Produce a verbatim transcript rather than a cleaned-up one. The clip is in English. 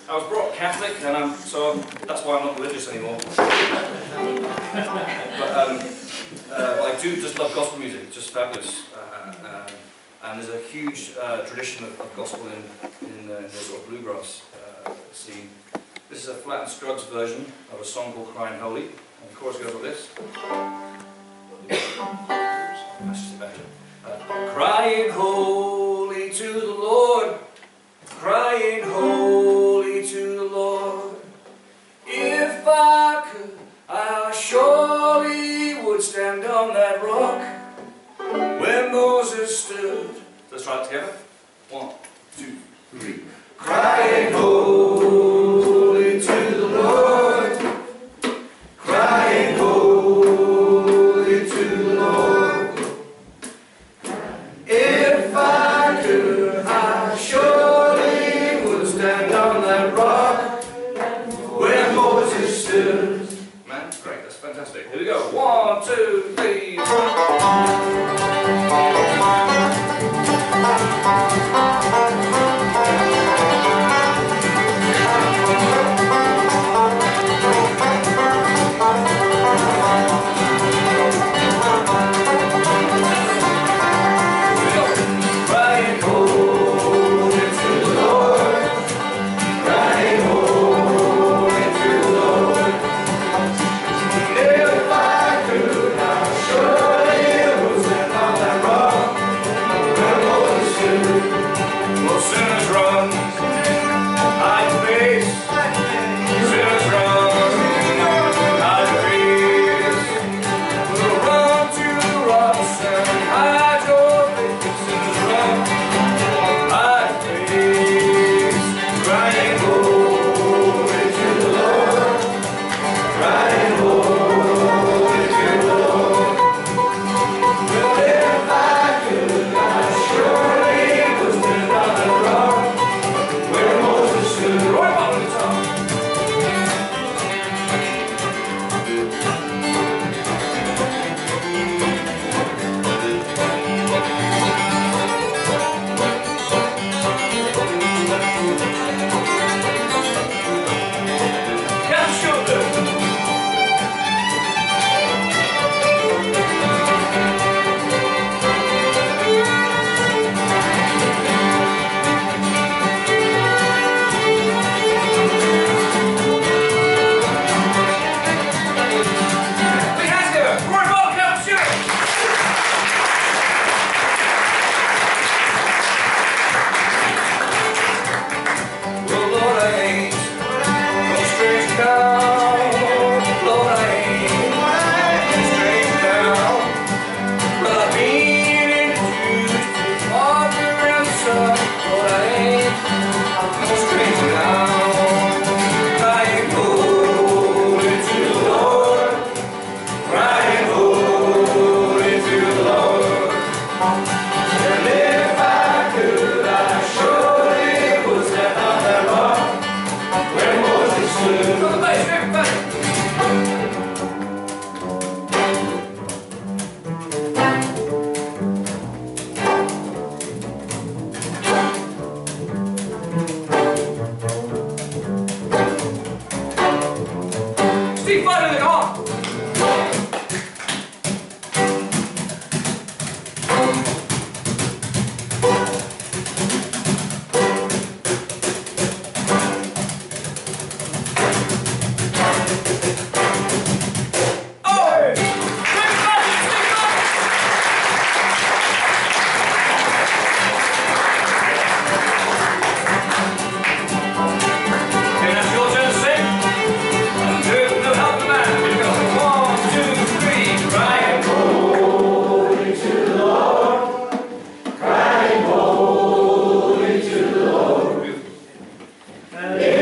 I was brought up Catholic, and I'm, so I'm, that's why I'm not religious anymore. but, um, uh, but I do just love gospel music. It's just fabulous. Uh, uh, and there's a huge uh, tradition of, of gospel in, in, uh, in the sort of bluegrass uh, scene. This is a Flat and Scruggs version of a song called Crying Holy. And the chorus goes like this. That's just better. Uh, crying holy to the Lord, crying holy to the Lord. If I could, I surely would stand on that rock where Moses stood. Let's try it together. One, two, three. Crying holy to the Lord, crying holy to the Lord. If I could, I surely would stand on that rock where Moses stood. Man, great, that's fantastic. Here we go. One, two, three. And